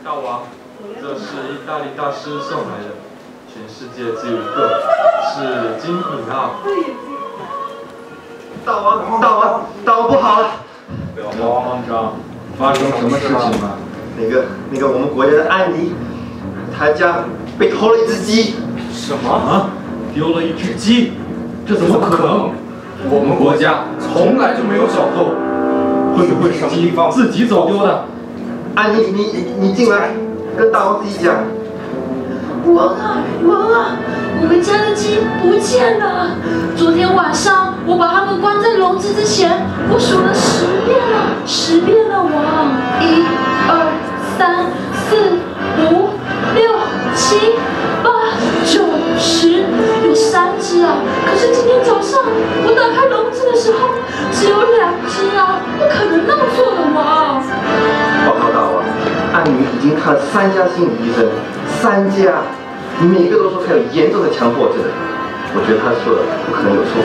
大王，这是意大利大师送来的，全世界只有一个，是精品啊！大王不好了！ 不要慌张，发生什么事情了？ 那个我们国家的安妮，她家被偷了一只鸡。 什么啊？丢了一只鸡？这怎么可能？我们国家从来就没有小偷，会不会是鸡自己走丢的？ 安妮，你进来，跟大王自己讲。 王啊！我们家的鸡不见了。昨天晚上我把它们关在笼子之前，我数了10遍了，王。1、2、3、4、5、6、7、8、9、10，有3只啊。可是今天早上我打开笼子的时候，只有2只啊，不可能弄错了，王。 报告大王，安妮已经看了3家心理医生，3家，每个都说他有严重的强迫症。我觉得他说的不可能有错。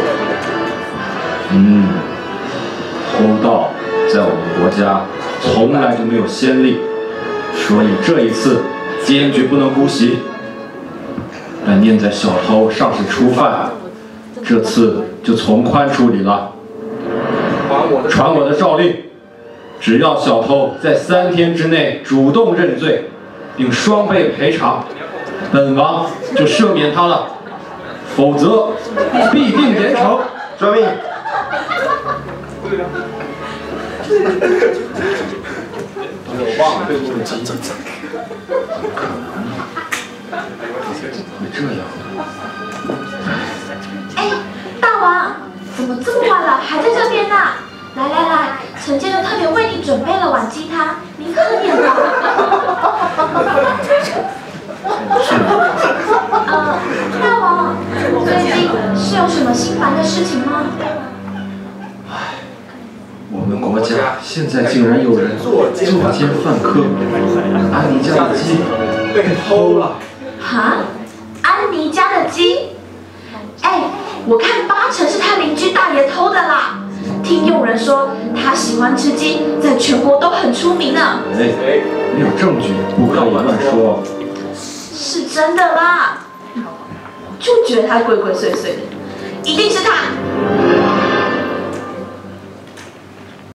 偷盗在我们国家从来就没有先例，所以这一次坚决不能姑息。但念在小偷尚是初犯，这次就从宽处理了。传我的诏令，只要小偷在3天之内主动认罪，并双倍赔偿，本王就赦免他了，否则必定严惩。 遵命。 我忘了对不起。怎么会这样？ 哎，大王，怎么这么晚了还在这边呢？来，陈先生特别为你准备了碗鸡汤，您喝点吧。大王，最近是有什么心烦的事情吗？ 我们国家现在竟然有人作奸犯科，安妮家的鸡被偷了。 哈？安妮家的鸡？哎，我看8成是他邻居大爷偷的啦。听佣人说，他喜欢吃鸡，在全国都很出名呢。 没有证据，不可以乱说。 是真的啦，就觉得他鬼鬼祟祟的，一定是他。